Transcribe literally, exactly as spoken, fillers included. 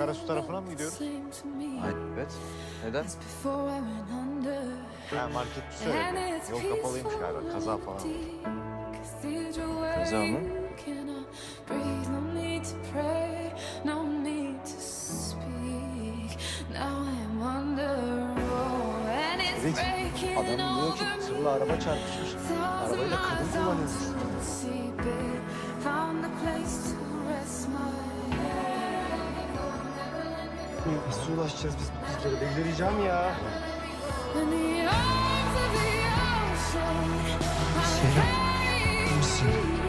Karasu tarafına mı gidiyoruz? Ay, evet. Neden? Ha, marketçi söyledi. Yol kapalıymış galiba. Kaza falan. Kaza mı? Evet, adam diyor ki tırla araba çarpışmış. Arabayla kadın kullanıyormuş. Nasıl ulaşacağız biz bu kızlara? Delireceğim ya. Selam. İyi misin?